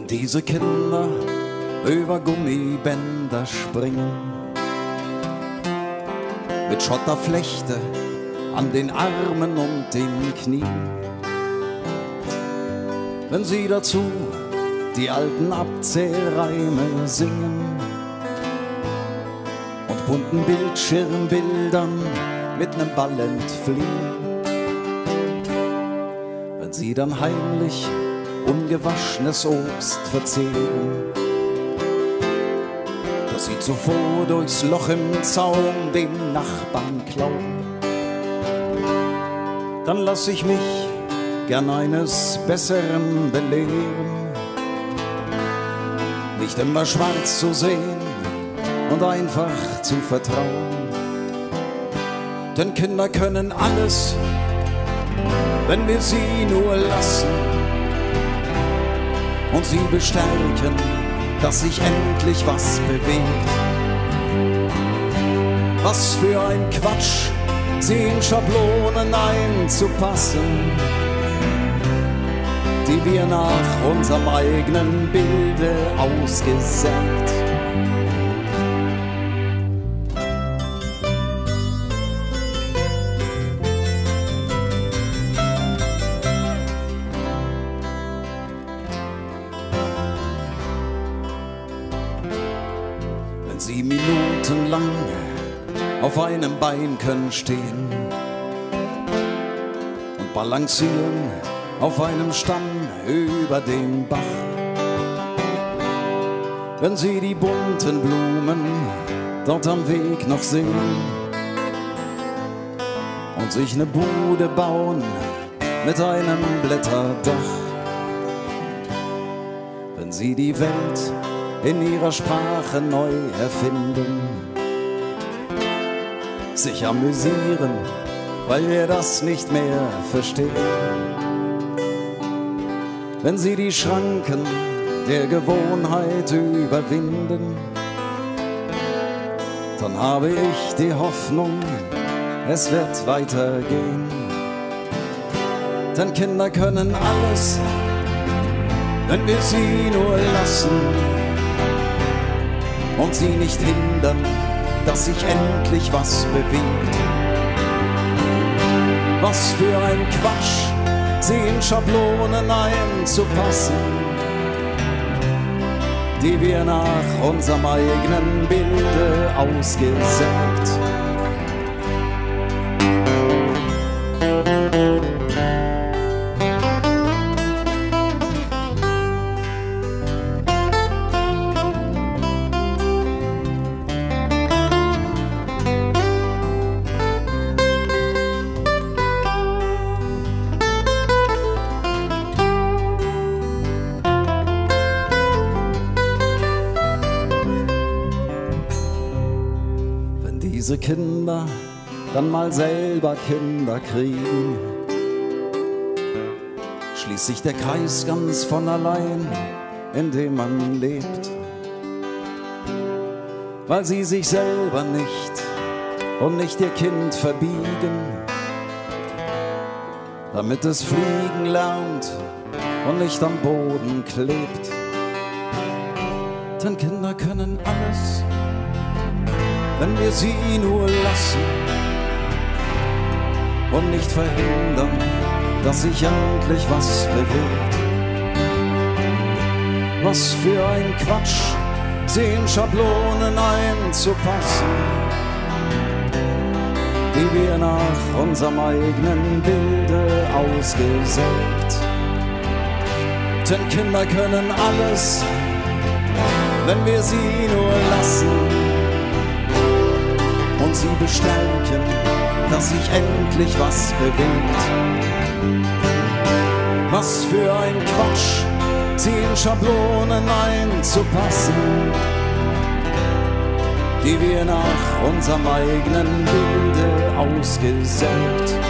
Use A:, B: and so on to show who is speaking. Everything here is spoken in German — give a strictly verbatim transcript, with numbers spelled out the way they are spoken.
A: diese Kinder über Gummibänder springen, mit Schotterflechte an den Armen und den Knien. Wenn sie dazu die alten Abzählreime singen und bunten Bildschirmbildern mit nem Ball entfliehen. Wenn sie dann heimlich ungewaschenes Obst verzehren, das sie zuvor durchs Loch im Zaun dem Nachbarn klauen, dann lass ich mich gern eines Besseren belehren, nicht immer schwarz zu sehen und einfach zu vertrauen. Denn Kinder können alles, wenn wir sie nur lassen und sie bestärken, dass sich endlich was bewegt. Was für ein Quatsch, sie in Schablonen einzupassen, die wir nach unserem eigenen Bilde ausgesägt. Wenn sie minutenlang auf einem Bein können stehen und balancieren auf einem Stamm über den Bach. Wenn sie die bunten Blumen dort am Weg noch sehen und sich ne Bude bauen mit einem Blätterdach. Wenn sie die Welt in ihrer Sprache neu erfinden, sich amüsieren, weil wir das nicht mehr verstehen. Wenn sie die Schranken der Gewohnheit überwinden, dann habe ich die Hoffnung, es wird weitergehen. Denn Kinder können alles, wenn wir sie nur lassen und sie nicht hindern, dass sich endlich was bewegt. Was für ein Quatsch, sie in Schablonen einzupassen, die wir nach unserem eigenen Bilde ausgesägt. Diese Kinder dann mal selber Kinder kriegen, schließt sich der Kreis ganz von allein, in dem man lebt, weil sie sich selber nicht und nicht ihr Kind verbiegen, damit es fliegen lernt und nicht am Boden klebt. Denn Kinder können alles, wenn wir sie nur lassen und nicht verhindern, dass sich endlich was bewegt. Was für ein Quatsch, sie in Schablonen einzupassen, die wir nach unserem eigenen Bilde ausgesägt. Denn Kinder können alles, wenn wir sie nur lassen und sie bestärken, dass sich endlich was bewegt. Was für ein Quatsch, sie in Schablonen einzupassen, die wir nach unserem eigenen Bilde ausgesägt.